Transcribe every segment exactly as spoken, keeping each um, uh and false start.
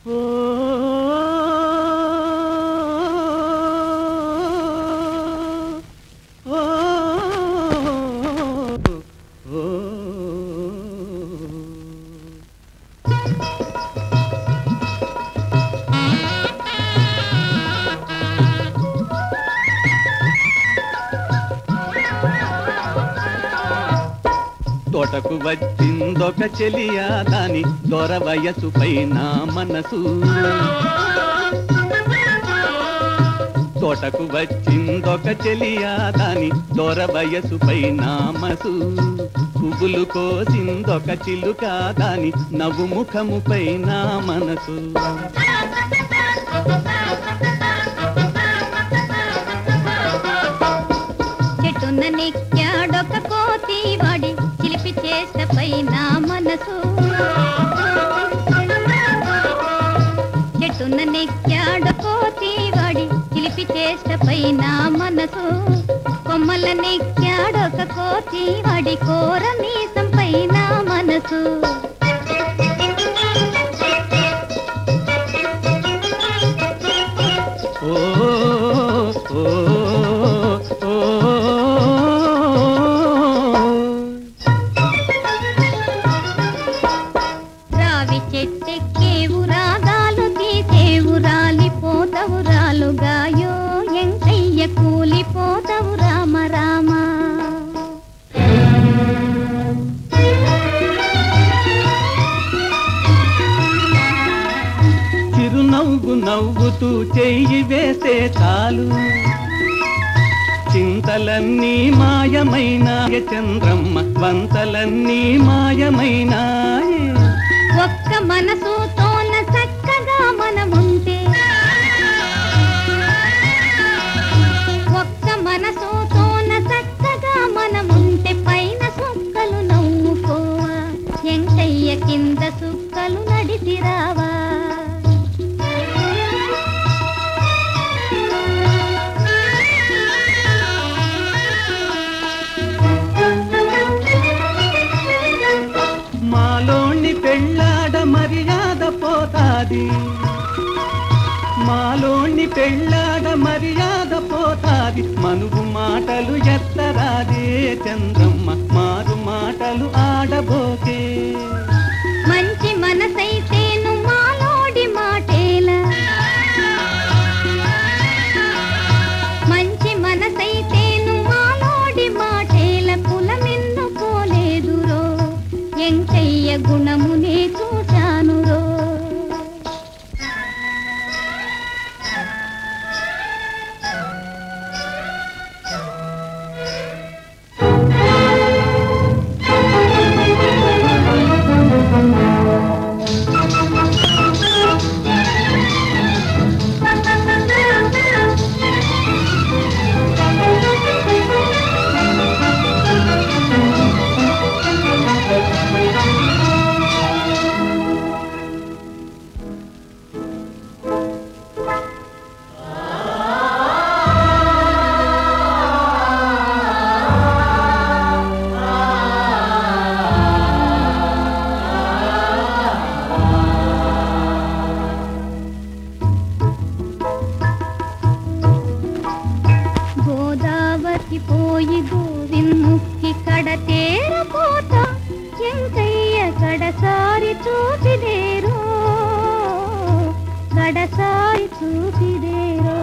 తోటకు వచ్చిందొక చెలియా దాని దొర వయసుపై నా మనసు తోటకు వచ్చిందొక చెలియా దాని దొర వయసుపై నా మనసు పువ్వులు కోసిందొక చిలుక దాని నవ్వు ముఖముపై నా మనసు చెట్టున నెక్కాడొక కోతి వాడి చిలిపి చేష్టపై నా మనసు చెట్టున నెక్కాడ కోతి వాడి చిలిపి చేష్టపై నా మనసు కొమ్మల నెక్కాడొక కోతి వాడి కోర మీసంపై నా మనసు రావి చెట్టెక్కేవు రాగాలు తీసేవు రాలిపోతవు రాలుగాయో ఎంకయ్య కూలిపోతవు రామ రామ చిరునవ్వు నవ్వుతూ చెయ్యి వేసే చాలు చింతలన్నీ మాయమైనాయ చంద్రమ్మ వంతలన్నీ మాయమైనాయే ఒక్క మనసుతోన చక్కగా మనముంటే ఒక్క మనసుతోన చక్కగా మనముంటే పైన సుక్కలు నవ్వుకోవా ఎంకయ్య కింద సుక్కలు నడిసిరావా మాలోని పెళ్ళాడ మర్యాద పోతాది మాలోని పెళ్ళాడ మర్యాద పోతాది మనుగు మాటలు ఎత్తరాదే చంద్రమ్మ మారు మాటలు ఆడబోకే మంచి మనసైతేను మాలోడి మాటేలా మంచి మనసైతేను మాలోడి మాటేల కులమెన్నుకోలేదురో ఎంకయ్య గుణమునే చూశానురో గోదావరి పోయి గోవిందుకి కడతేరపోతా ఎంకయ్య కడసారి చూపిదేరో కడసారి చూపిదేరో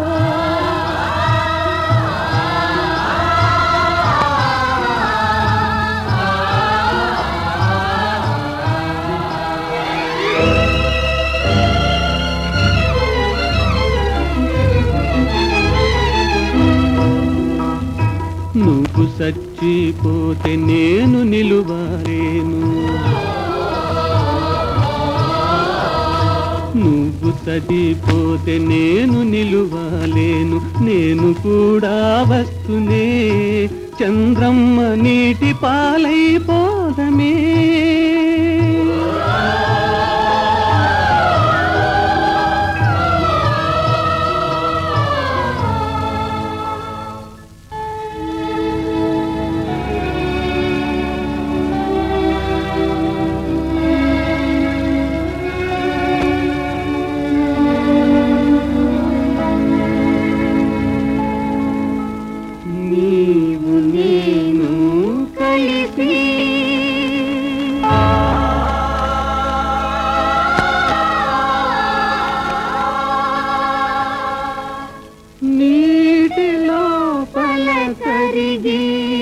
నువ్వు సచ్చిపోతే నేను నిలువారేను నువ్వు సచ్చిపోతే నేను నిలువాలేను నేను కూడా వస్తునే చంద్రమ్మ నీటి పాలైపోదమే నీవు నేను కలిసి నీటిలో పల కరిగి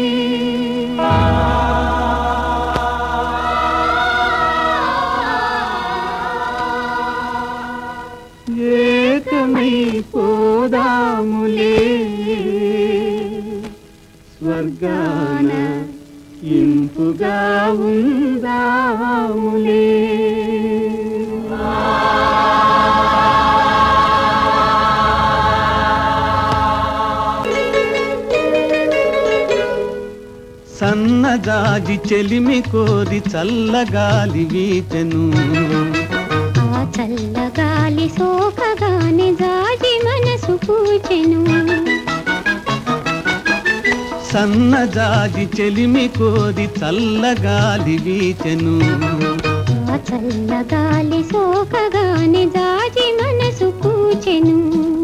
ఏకమై పోదాములే స్వర్గాన ఇంపుగా ఉందాములే. సన్నజాజి చెలిమి కోరి చల్లగాలి వీచెను, ఆ చల్లగాలి సోకగానే జాజి మనసు పూచెను. సన్నజాజి చెలిమి కోరి చల్లగాలి వీచెను, ఆ చల్లగాలి సోకగానే జాజి మనసు పూచెను.